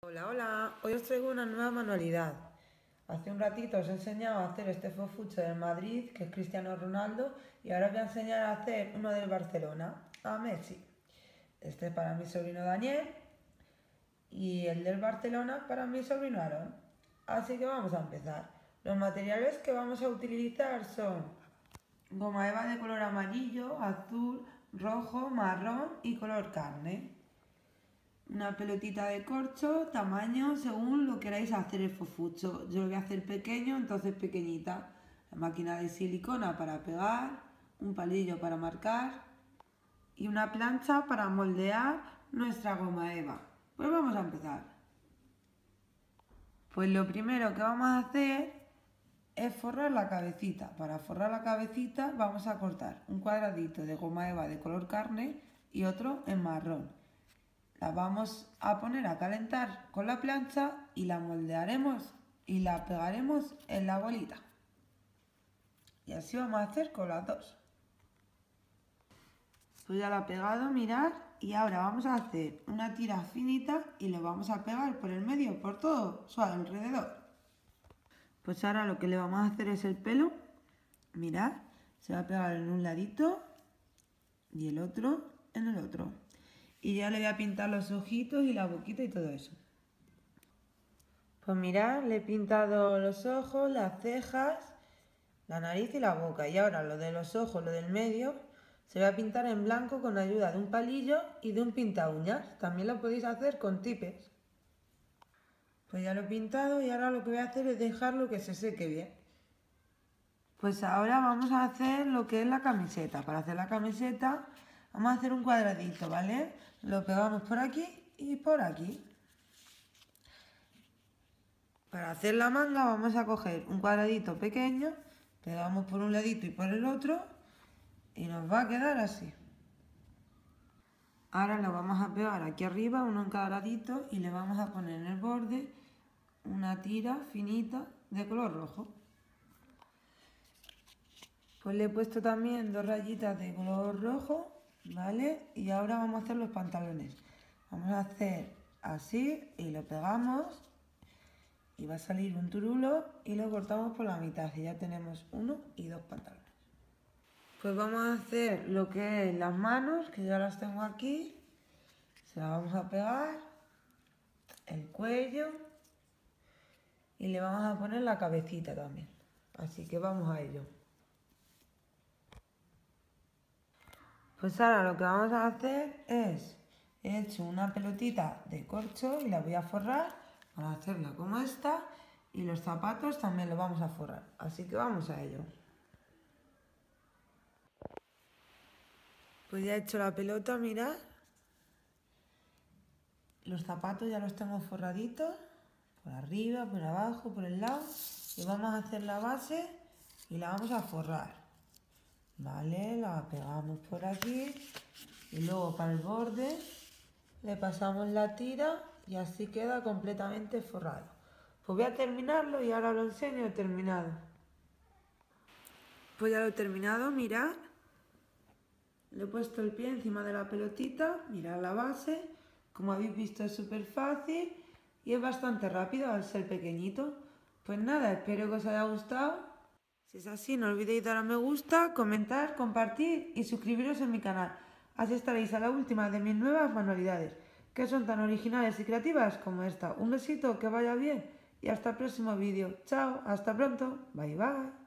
Hola, hola, hoy os traigo una nueva manualidad. Hace un ratito os he enseñado a hacer este fofucho del Madrid, que es Cristiano Ronaldo, y ahora os voy a enseñar a hacer uno del Barcelona, a Messi. Este es para mi sobrino Daniel y el del Barcelona para mi sobrino Aarón. Así que vamos a empezar. Los materiales que vamos a utilizar son goma eva de color amarillo, azul, rojo, marrón y color carne. Una pelotita de corcho, tamaño según lo queráis hacer el fofucho. Yo lo voy a hacer pequeño, entonces pequeñita. La máquina de silicona para pegar, un palillo para marcar y una plancha para moldear nuestra goma eva. Pues vamos a empezar. Pues lo primero que vamos a hacer es forrar la cabecita. Para forrar la cabecita vamos a cortar un cuadradito de goma eva de color carne y otro en marrón. La vamos a poner a calentar con la plancha y la moldearemos y la pegaremos en la bolita. Y así vamos a hacer con las dos. Pues ya la he pegado, mirad, y ahora vamos a hacer una tira finita y lo vamos a pegar por el medio, por todo su alrededor. Pues ahora lo que le vamos a hacer es el pelo, mirad, se va a pegar en un ladito y el otro en el otro. Y ya le voy a pintar los ojitos y la boquita y todo eso. Pues mirad, le he pintado los ojos, las cejas, la nariz y la boca. Y ahora lo de los ojos, lo del medio, se va a pintar en blanco con ayuda de un palillo y de un pinta uñas. También lo podéis hacer con tipes. Pues ya lo he pintado y ahora lo que voy a hacer es dejarlo que se seque bien. Pues ahora vamos a hacer lo que es la camiseta. Para hacer la camiseta vamos a hacer un cuadradito, ¿vale? Lo pegamos por aquí y por aquí. Para hacer la manga vamos a coger un cuadradito pequeño, pegamos por un ladito y por el otro y nos va a quedar así. Ahora lo vamos a pegar aquí arriba, uno en cada ladito, y le vamos a poner en el borde una tira finita de color rojo. Pues le he puesto también dos rayitas de color rojo, ¿vale? Y ahora vamos a hacer los pantalones. Vamos a hacer así y lo pegamos y va a salir un turulo y lo cortamos por la mitad y ya tenemos uno y dos pantalones. Pues vamos a hacer lo que es las manos, que ya las tengo aquí. Se las vamos a pegar, el cuello y le vamos a poner la cabecita también. Así que vamos a ello. Pues ahora lo que vamos a hacer es, he hecho una pelotita de corcho y la voy a forrar para hacerla como esta, y los zapatos también los vamos a forrar. Así que vamos a ello. Pues ya he hecho la pelota, mirad. Los zapatos ya los tengo forraditos, por arriba, por abajo, por el lado. Y vamos a hacer la base y la vamos a forrar. Vale, la pegamos por aquí y luego para el borde le pasamos la tira y así queda completamente forrado. Pues voy a terminarlo y ahora lo enseño terminado. Pues ya lo he terminado, mirad. Le he puesto el pie encima de la pelotita, mirad la base. Como habéis visto es súper fácil y es bastante rápido al ser pequeñito. Pues nada, espero que os haya gustado. Si es así, no olvidéis dar a me gusta, comentar, compartir y suscribiros en mi canal. Así estaréis a la última de mis nuevas manualidades, que son tan originales y creativas como esta. Un besito, que vaya bien y hasta el próximo vídeo. Chao, hasta pronto, bye bye.